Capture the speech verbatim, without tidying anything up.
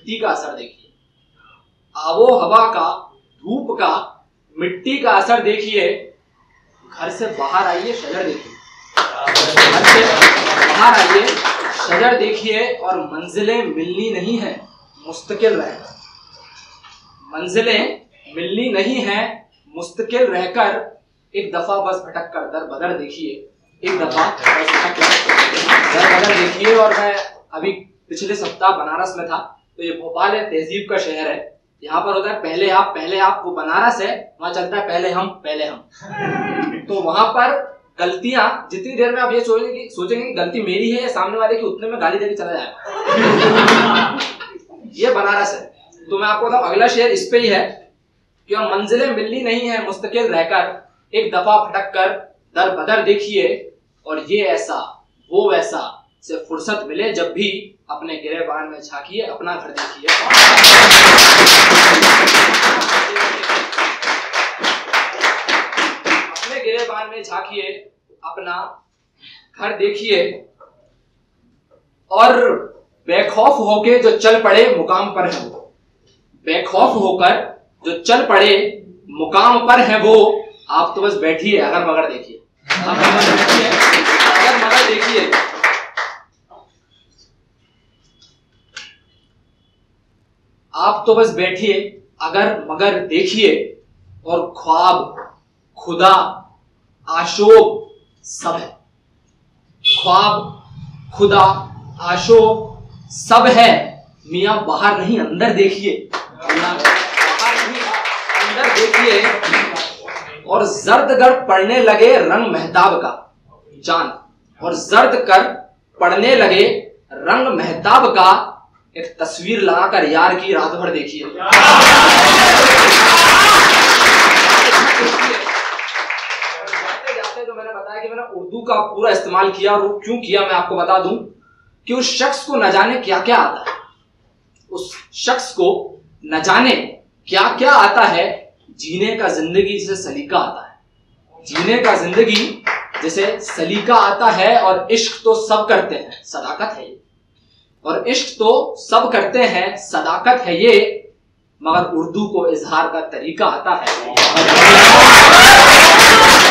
मिट्टी का असर देखिए, आबो हवा का, धूप का, मिट्टी का असर देखिए। घर से बाहर आइए, शजर देखिए, घर से बाहर आइए, शजर देखिए। और मंजिलें मिलनी नहीं है, मुस्तकिल रहकर, मंजिलें मिलनी नहीं है, मुस्तकिल रहकर एक दफा बस भटक कर दर बदर देखिए, एक दफा बस भटक कर दर बदर देखिए। और मैं अभी पिछले सप्ताह बनारस में था, तो ये भोपाल है, तहजीब का शहर है। यहाँ पर होता है पहले आप पहले आप, वो बनारस है, वहां चलता है पहले हम पहले हम। तो वहां पर गलतियां, जितनी देर में आप ये सोचेंगे सोचेंगे कि गलती मेरी है या सामने वाले की, उतने में गाली देके चला जाएगा। ये बनारस है। तो मैं आपको बताऊं, अगला शहर इस पे ही है कि मंजिलें मिलनी नहीं है, मुस्तकिल रहकर एक दफा भटक कर दर बदर देखिए। और ये ऐसा वो वैसा से फुर्सत मिले जब भी अपने गिरेबान में झांकिए, अपना घर देखिए। अपने गिरेबान में झांकिए, अपना घर देखिए। और बेखौफ होके जो चल पड़े मुकाम पर है वो, बेखौफ होकर जो चल पड़े मुकाम पर है वो। आप तो बस बैठिए, अगर मगर देखिए, आप अगर बैठिए, अगर मगर देखिए। आप तो बस बैठिए, अगर मगर देखिए। और ख्वाब, खुदा, आशोक सब है, ख्वाब, खुदा, आशोक सब है। मियां बाहर नहीं अंदर देखिए, बाहर नहीं अंदर देखिए। और जर्द गर पड़ने लगे रंग मेहताब का जान, और जर्द कर पड़ने लगे रंग मेहताब का एक तस्वीर लगाकर यार की रात भर देखिए। जाते जाते तो मैंने बताया कि मैंने उर्दू का पूरा इस्तेमाल किया, और क्यों किया मैं आपको बता दूं कि उस शख्स को न जाने क्या क्या आता है, उस शख्स को न जाने क्या क्या आता है। जीने का जिंदगी जिसे सलीका आता है, जीने का जिंदगी जिसे सलीका आता है। और इश्क तो सब करते हैं, सदाकत है ये, और इश्क तो सब करते हैं, सदाकत है ये। मगर उर्दू को इजहार का तरीका आता है।